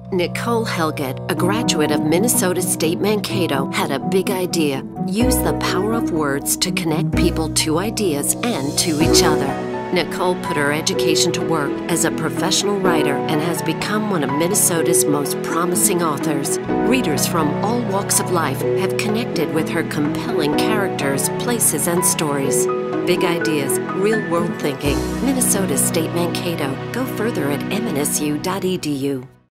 Nicole Helget, a graduate of Minnesota State Mankato, had a big idea. Use the power of words to connect people to ideas and to each other. Nicole put her education to work as a professional writer and has become one of Minnesota's most promising authors. Readers from all walks of life have connected with her compelling characters, places, and stories. Big ideas, real-world thinking. Minnesota State Mankato. Go further at mnsu.edu.